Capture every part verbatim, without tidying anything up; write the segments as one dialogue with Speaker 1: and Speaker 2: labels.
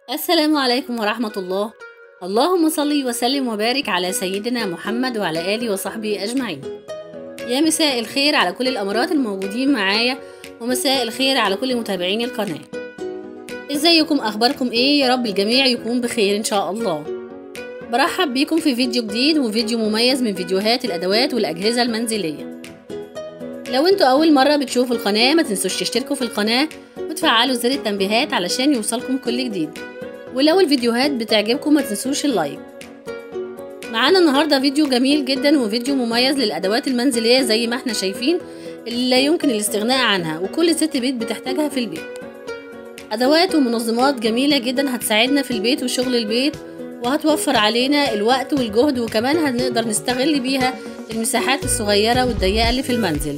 Speaker 1: السلام عليكم ورحمة الله. اللهم صل وسلم وبارك على سيدنا محمد وعلى آله وصحبه أجمعين. يا مساء الخير على كل الأمارات الموجودين معايا، ومساء الخير على كل متابعين القناة. ازيكم؟ أخباركم ايه؟ يا رب الجميع يكون بخير إن شاء الله. برحب بيكم في فيديو جديد وفيديو مميز من فيديوهات الأدوات والأجهزة المنزلية. لو انتوا أول مرة بتشوفوا القناة ما تنسوش تشتركوا في القناة وتفعلوا زر التنبيهات علشان يوصلكم كل جديد، ولو الفيديوهات بتعجبكم ما تنسوش اللايك. معانا النهارده فيديو جميل جدا وفيديو مميز للادوات المنزليه زي ما احنا شايفين اللي لا يمكن الاستغناء عنها وكل ست بيت بتحتاجها في البيت. ادوات ومنظمات جميله جدا هتساعدنا في البيت وشغل البيت، وهتوفر علينا الوقت والجهد، وكمان هنقدر نستغل بيها المساحات الصغيره والضيقه اللي في المنزل.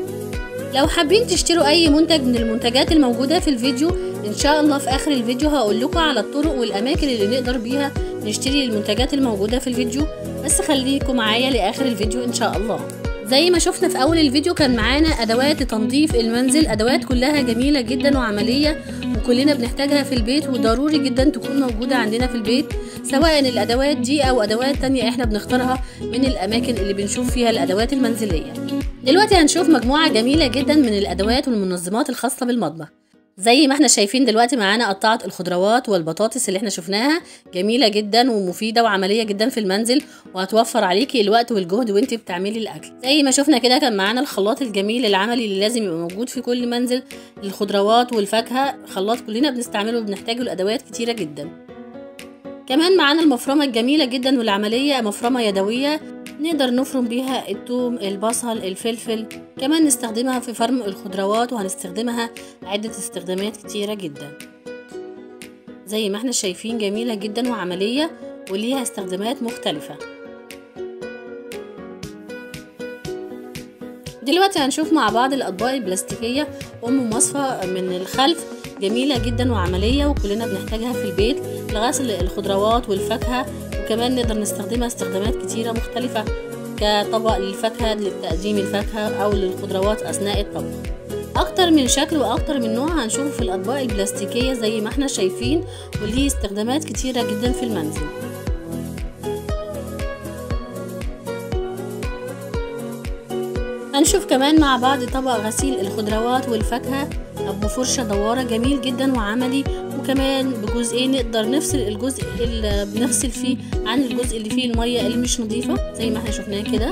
Speaker 1: لو حابين تشتروا اي منتج من المنتجات الموجوده في الفيديو ان شاء الله في اخر الفيديو هقول لكم على الطرق والاماكن اللي نقدر بيها نشتري المنتجات الموجوده في الفيديو، بس خليكم معايا لاخر الفيديو ان شاء الله. زي ما شفنا في اول الفيديو كان معانا ادوات تنظيف المنزل، ادوات كلها جميله جدا وعمليه وكلنا بنحتاجها في البيت، وضروري جدا تكون موجوده عندنا في البيت، سواء الادوات دي او ادوات تانية احنا بنختارها من الاماكن اللي بنشوف فيها الادوات المنزليه. دلوقتي هنشوف مجموعه جميله جدا من الادوات والمنظمات الخاصه بالمطبخ. زي ما احنا شايفين دلوقتي معانا قطعة الخضروات والبطاطس اللي احنا شفناها، جميلة جدا ومفيدة وعملية جدا في المنزل، وهتوفر عليكي الوقت والجهد وانت بتعملي الاكل. زي ما شفنا كده كان معانا الخلاط الجميل العملي اللي لازم يبقى موجود في كل منزل للخضروات والفاكهة، خلاط كلنا بنستعمله وبنحتاجه لادوات كتيرة جدا. كمان معانا المفرمة الجميلة جدا والعملية، مفرمة يدوية نقدر نفرم بيها الثوم، البصل، الفلفل، كمان نستخدمها في فرم الخضروات، وهنستخدمها عدة استخدامات كتيرة جدا. زي ما احنا شايفين جميلة جدا وعملية وليها استخدامات مختلفة. دلوقتي هنشوف مع بعض الأطباق البلاستيكية أم مصفى من الخلف، جميلة جدا وعملية وكلنا بنحتاجها في البيت لغسل الخضروات والفاكهة، وكمان نقدر نستخدمها استخدامات كتيرة مختلفة كطبق للفاكهة لتقديم الفاكهة أو للخضروات أثناء الطبخ. أكتر من شكل وأكتر من نوع هنشوفه في الأطباق البلاستيكية زي ما احنا شايفين، وليه استخدامات كتيرة جدا في المنزل. هنشوف كمان مع بعض طبق غسيل الخضروات والفاكهة بفرشة دوارة جميل جدا وعملي، وكمان بجزئين نقدر نفصل الجزء اللي بنغسل فيه عن الجزء اللي فيه المية اللي مش نظيفة زي ما احنا شفناه كده.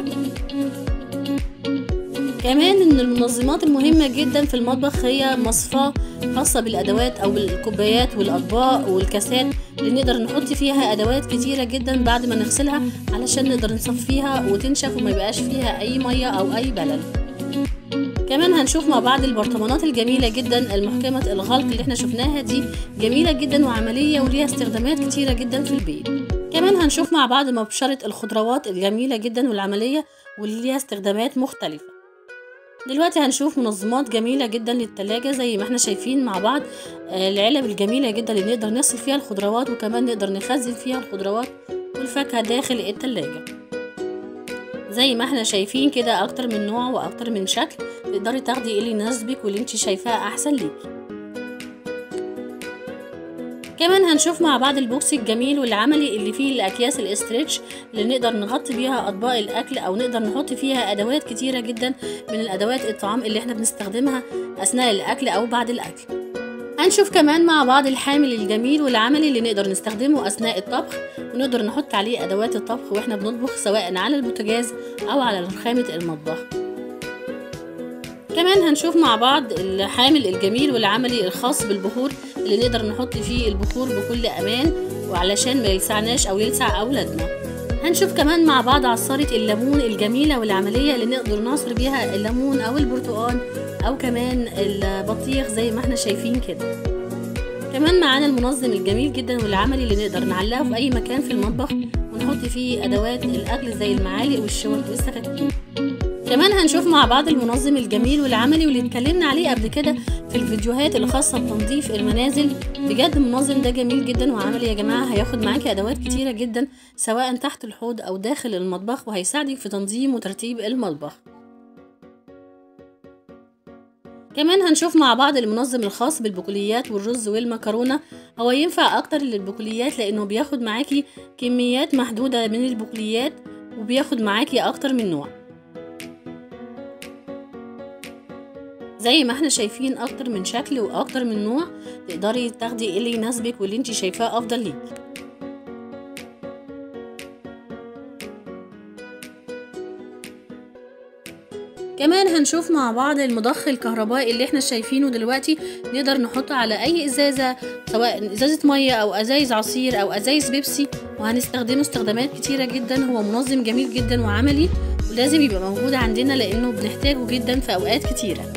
Speaker 1: كمان ان المنظمات المهمة جدا في المطبخ هي مصفاة خاصة بالادوات او الكوبايات والاطباق والكاسات اللي نقدر نحط فيها ادوات كتيرة جدا بعد ما نغسلها علشان نقدر نصفيها وتنشف وما يبقاش فيها اي مية او اي بلل. كمان هنشوف مع بعض البرطمانات الجميلة جدا المحكمة الغلق اللي احنا شفناها دي، جميلة جدا وعملية وليها استخدامات كتيرة جدا في البيت. كمان هنشوف مع بعض مبشرة الخضروات الجميلة جدا والعملية واللي ليها استخدامات مختلفة. دلوقتي هنشوف منظمات جميلة جدا للتلاجة زي ما احنا شايفين مع بعض، العلب الجميلة جدا اللي نقدر نغسل فيها الخضروات وكمان نقدر نخزن فيها الخضروات والفاكهة داخل التلاجة. زي ما احنا شايفين كده اكتر من نوع واكتر من شكل، تقدري تاخدي اللي يناسبك واللي انت شايفاه احسن ليكي. كمان هنشوف مع بعض البوكس الجميل والعملي اللي فيه الاكياس الاسترتش اللي نقدر نغطي بيها اطباق الاكل او نقدر نحط فيها ادوات كتيرة جدا من الادوات الطعام اللي احنا بنستخدمها اثناء الاكل او بعد الاكل. هنشوف كمان مع بعض الحامل الجميل والعملي اللي نقدر نستخدمه اثناء الطبخ، ونقدر نحط عليه ادوات الطبخ واحنا بنطبخ سواء على البوتاجاز او على رخامة المطبخ. كمان هنشوف مع بعض الحامل الجميل والعملي الخاص بالبخور اللي نقدر نحط فيه البخور بكل امان وعلشان ما يلسعناش او يلسع اولادنا. هنشوف كمان مع بعض عصارة الليمون الجميلة والعملية اللي نقدر نعصر بيها الليمون او البرتقال او كمان البطيخ زي ما احنا شايفين كده. كمان معانا المنظم الجميل جدا والعملي اللي نقدر نعلقه في اي مكان في المطبخ ونحط فيه ادوات الاكل زي المعالق والشوك والسكاكين. كمان هنشوف مع بعض المنظم الجميل والعملي واللي اتكلمنا عليه قبل كده في الفيديوهات الخاصة بتنظيف المنازل. بجد المنظم ده جميل جدا وعملي يا جماعة، هياخد معاكي ادوات كتيرة جدا سواء تحت الحوض او داخل المطبخ، وهيساعدك في تنظيم وترتيب المطبخ. كمان هنشوف مع بعض المنظم الخاص بالبقوليات والرز والمكرونة. هو ينفع اكتر للبقوليات لانه بياخد معاكي كميات محدودة من البقوليات وبياخد معاكي اكتر من نوع، زي ما احنا شايفين اكتر من شكل واكتر من نوع، تقدري تاخدي اللي يناسبك واللي انت شايفاه افضل ليكي. كمان هنشوف مع بعض المضخ الكهربائي اللي احنا شايفينه دلوقتي، نقدر نحطه على اي ازازة، سواء ازازة مية او ازايز عصير او ازايز بيبسي، وهنستخدمه استخدامات كتيرة جدا. هو منظم جميل جدا وعملي ولازم يبقى موجود عندنا لانه بنحتاجه جدا في اوقات كتيرة.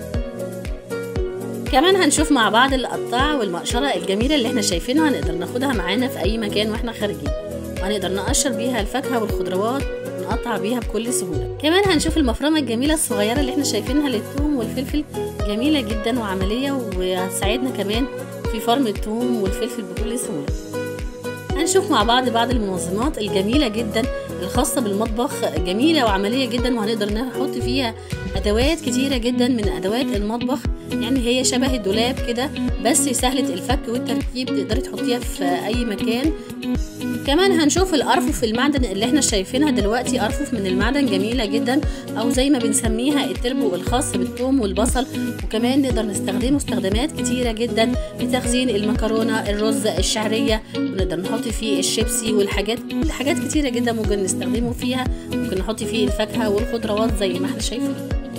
Speaker 1: كمان هنشوف مع بعض القطاعة والمقشرة الجميلة اللي احنا شايفينها، هنقدر ناخدها معانا في اي مكان واحنا خارجين، وهنقدر نقشر بيها الفاكهة والخضروات ونقطع بيها بكل سهولة. كمان هنشوف المفرمة الجميلة الصغيرة اللي احنا شايفينها للثوم والفلفل، جميلة جدا وعملية وهتساعدنا كمان في فرم الثوم والفلفل بكل سهولة. هنشوف مع بعض بعض المنظمات الجميلة جدا الخاصة بالمطبخ، جميلة وعملية جدا، وهنقدر نحط فيها أدوات كتيرة جدا من أدوات المطبخ، يعني هي شبه الدولاب كده بس سهلة الفك والتركيب، تقدري تحطيها في أي مكان. كمان هنشوف الأرفف المعدن اللي احنا شايفينها دلوقتي، أرفف من المعدن جميلة جدا، أو زي ما بنسميها التربو الخاص بالثوم والبصل، وكمان نقدر نستخدمه استخدامات كتيرة جدا لتخزين المكرونة، الرز، الشعرية، ونقدر نحط فيه الشيبسي والحاجات حاجات كتيرة جدا ممكن نستخدمه فيها، ممكن نحط فيه الفاكهة والخضروات زي ما احنا شايفين.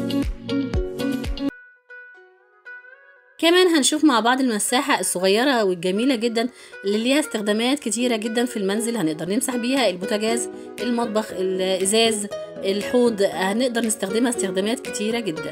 Speaker 1: كمان هنشوف مع بعض المساحة الصغيرة والجميلة جدا اللي ليها استخدامات كتيرة جدا في المنزل، هنقدر نمسح بيها البوتاجاز، المطبخ، الإزاز، الحوض، هنقدر نستخدمها استخدامات كتيرة جدا.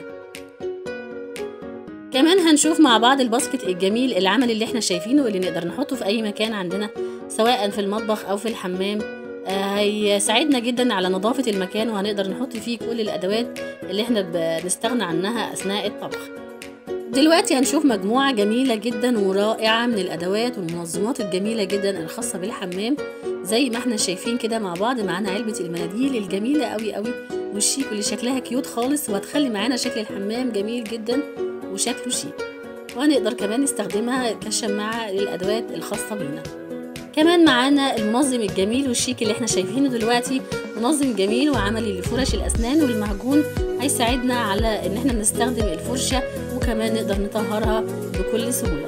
Speaker 1: كمان هنشوف مع بعض الباسكت الجميل العملي اللي احنا شايفينه، اللي نقدر نحطه في أي مكان عندنا سواء في المطبخ أو في الحمام، هيساعدنا جدا على نظافة المكان، وهنقدر نحط فيه كل الأدوات اللي احنا بنستغنى عنها أثناء الطبخ. دلوقتي هنشوف مجموعة جميلة جدا ورائعة من الأدوات والمنظمات الجميلة جدا الخاصة بالحمام، زي ما احنا شايفين كده مع بعض. معانا علبة المناديل الجميلة قوي قوي والشيك واللي شكلها كيوت خالص، وهتخلي معانا شكل الحمام جميل جدا وشكله شيك، وهنقدر كمان نستخدمها كشماعة للأدوات الخاصة بينا. كمان معانا المنظم الجميل والشيك اللي احنا شايفينه دلوقتي، منظم جميل وعملي لفرش الأسنان والمعجون، هيساعدنا على ان احنا نستخدم الفرشة وكمان نقدر نطهرها بكل سهولة.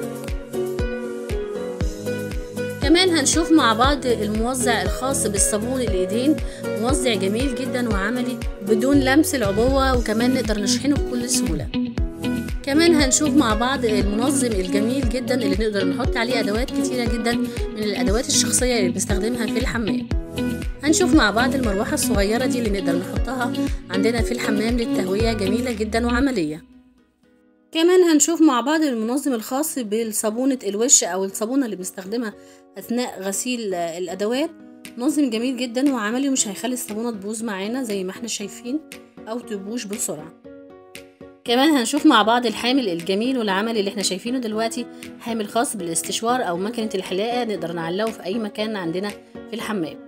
Speaker 1: كمان هنشوف مع بعض الموزع الخاص بالصابون الايدين، موزع جميل جدا وعملي بدون لمس العبوة، وكمان نقدر نشحنه بكل سهولة. كمان هنشوف مع بعض المنظم الجميل جدا اللي نقدر نحط عليه ادوات كتيرة جدا من الادوات الشخصية اللي بنستخدمها في الحمام. هنشوف مع بعض المروحة الصغيرة دي اللي نقدر نحطها عندنا في الحمام للتهوية، جميلة جدا وعملية. كمان هنشوف مع بعض المنظم الخاص بالصابونة الوش او الصابونة اللي بنستخدمها اثناء غسيل الادوات، منظم جميل جدا وعملي، ومش هيخلي الصابونة تبوظ معانا زي ما احنا شايفين او تبوش بسرعة. كمان هنشوف مع بعض الحامل الجميل والعملي اللي احنا شايفينه دلوقتي، حامل خاص بالاستشوار او مكنة الحلاقة، نقدر نعلقه في اي مكان عندنا في الحمام.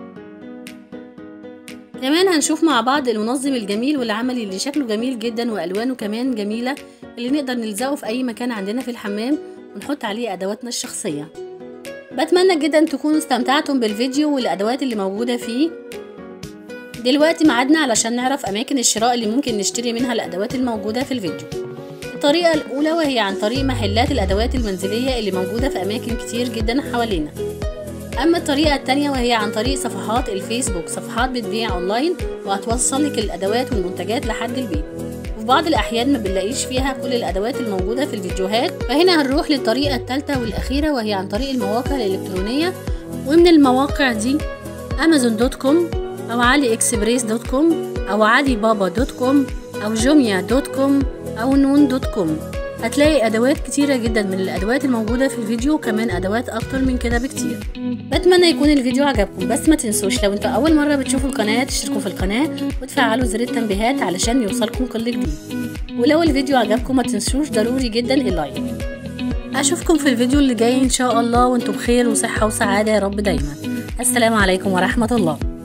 Speaker 1: كمان هنشوف مع بعض المنظم الجميل والعملي اللي شكله جميل جدا والوانه كمان جميلة، اللي نقدر نلزقه في اي مكان عندنا في الحمام ونحط عليه ادواتنا الشخصية. بتمنى جدا تكونوا استمتعتم بالفيديو والادوات اللي موجودة فيه. دلوقتي معادنا علشان نعرف اماكن الشراء اللي ممكن نشتري منها الادوات الموجودة في الفيديو. الطريقة الاولى وهي عن طريق محلات الادوات المنزلية اللي موجودة في اماكن كتير جدا حوالينا. اما الطريقة التانية وهي عن طريق صفحات الفيسبوك، صفحات بتبيع اونلاين وهتوصل لك الادوات والمنتجات لحد البيت، وفي بعض الاحيان ما بنلاقيش فيها كل الادوات الموجودة في الفيديوهات، فهنا هنروح للطريقة الثالثة والاخيرة وهي عن طريق المواقع الالكترونية. ومن المواقع دي امازون دوت كوم او علي اكسبريس دوت كوم او علي بابا دوت كوم او جوميا دوت كوم او نون دوت كوم، هتلاقي ادوات كتيرة جدا من الادوات الموجودة في الفيديو، وكمان ادوات اكتر من كده بكتير. بتمنى يكون الفيديو عجبكم، بس ما تنسوش لو انتوا اول مرة بتشوفوا القناة تشتركوا في القناة وتفعلوا زر التنبيهات علشان يوصلكم كل جديد. ولو الفيديو عجبكم ما تنسوش ضروري جدا اللايك. اشوفكم في الفيديو اللي جاي ان شاء الله، وانتم بخير وصحة وسعادة يا رب دايما. السلام عليكم ورحمة الله.